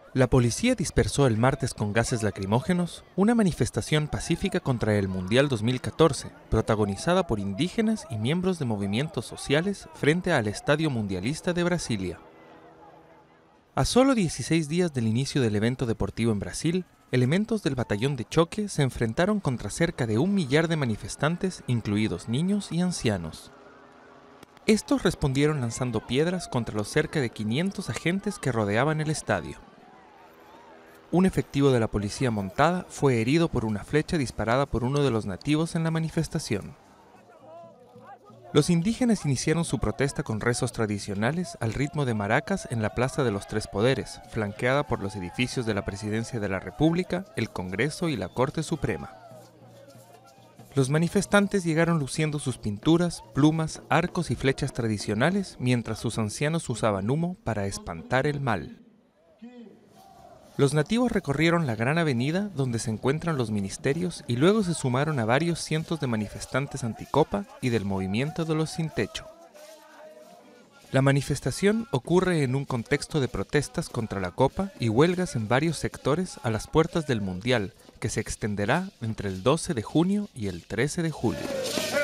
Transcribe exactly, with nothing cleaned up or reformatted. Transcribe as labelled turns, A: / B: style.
A: La policía dispersó el martes con gases lacrimógenos una manifestación pacífica contra el Mundial dos mil catorce, protagonizada por indígenas y miembros de movimientos sociales frente al Estadio Mundialista de Brasilia. A solo dieciséis días del inicio del evento deportivo en Brasil, elementos del batallón de choque se enfrentaron contra cerca de un millar de manifestantes, incluidos niños y ancianos. Estos respondieron lanzando piedras contra los cerca de quinientos agentes que rodeaban el estadio. Un efectivo de la policía montada fue herido por una flecha disparada por uno de los nativos en la manifestación. Los indígenas iniciaron su protesta con rezos tradicionales al ritmo de maracas en la Plaza de los Tres Poderes, flanqueada por los edificios de la Presidencia de la República, el Congreso y la Corte Suprema. Los manifestantes llegaron luciendo sus pinturas, plumas, arcos y flechas tradicionales, mientras sus ancianos usaban humo para espantar el mal. Los nativos recorrieron la gran avenida donde se encuentran los ministerios y luego se sumaron a varios cientos de manifestantes anticopa y del movimiento de los sin techo. La manifestación ocurre en un contexto de protestas contra la copa y huelgas en varios sectores a las puertas del Mundial, que se extenderá entre el doce de junio y el trece de julio.